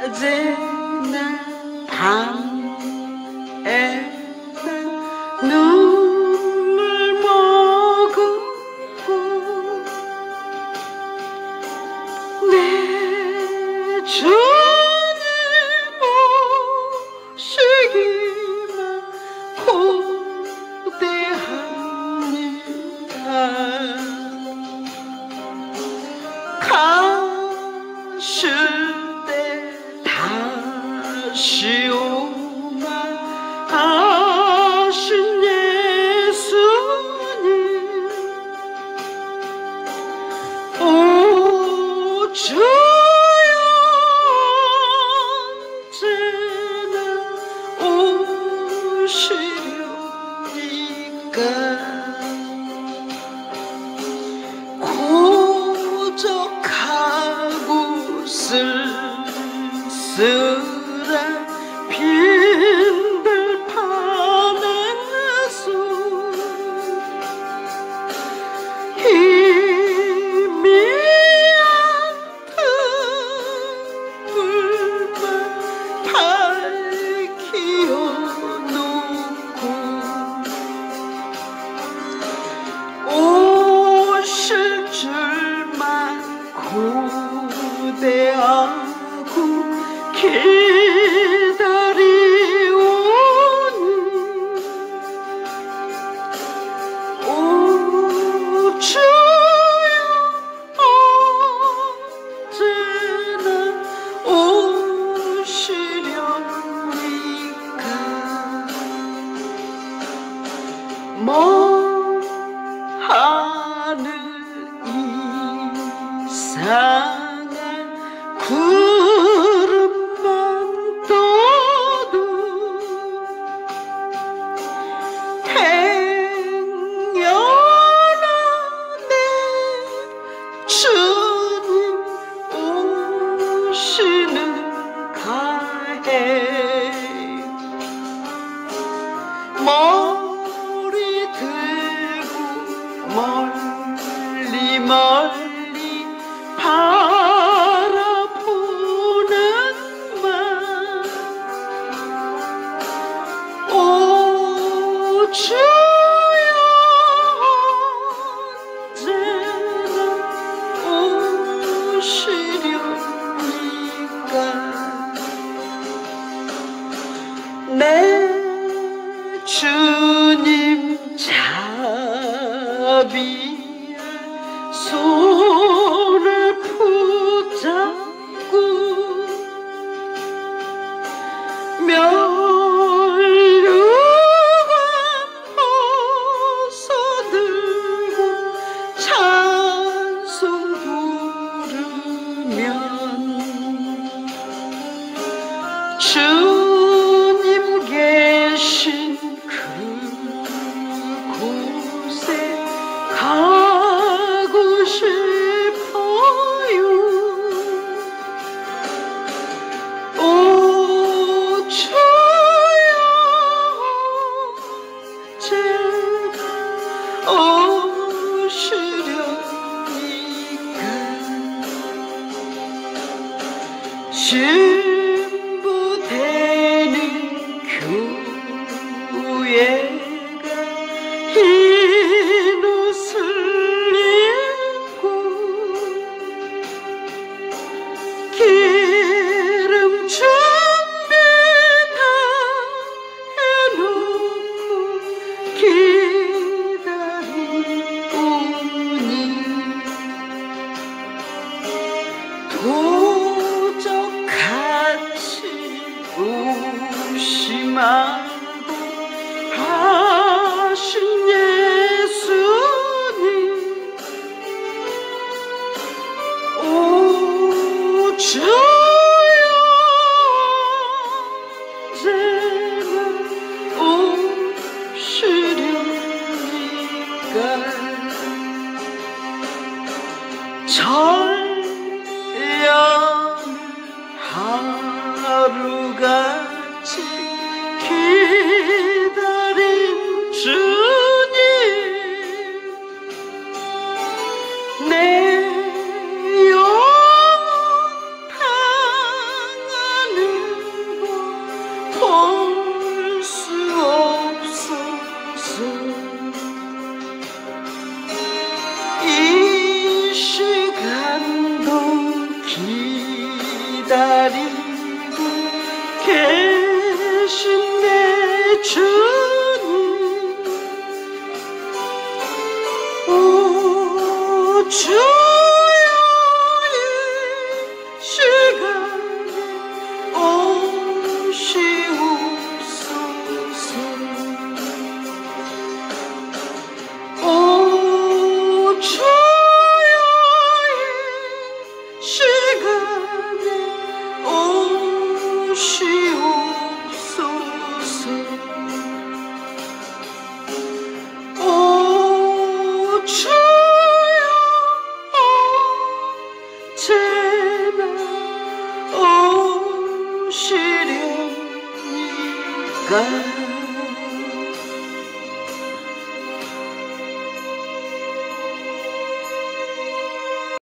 밤에 눈물 머금고 내 주님 오시기만 고대합니다. 가실 때 다시 오마 하신 예수님 오 주여 언제나 오시려니까 고적하고 쓸쓸한 빈들판에서 희미한 등불만 밝히어 놓고 오실 줄만 고대하고 기다리오니 오 주여 언제나 오시려니까 먼 하늘 이상한 구름만 떠도 행여나 내 주님 오시는 가해 머리 들고 멀리 멀리 바라보는 맘 오 주여 언제나 오시려니까 내 주님 자비한 손을 붙잡고 멸류관 벗어들고 찬송 부르면 주님 계신 그곳에 가고 싶어요. 오 주여 제가 오시려니까 신부되는 교회가 흰 옷을 입고 기름 준비 다 해놓고 기다리오니 도적같이 무심하고 하신 예수님 오 주여 언제나 오시려니까 전량 하루같이 기다린 주님 내 영혼 다 기다리고 계신 내 주님, 오 주여 이 시간에 오시옵소서. 오 주여 이 시간에 오시옵소서. 오 주여 언제나 오시려니까.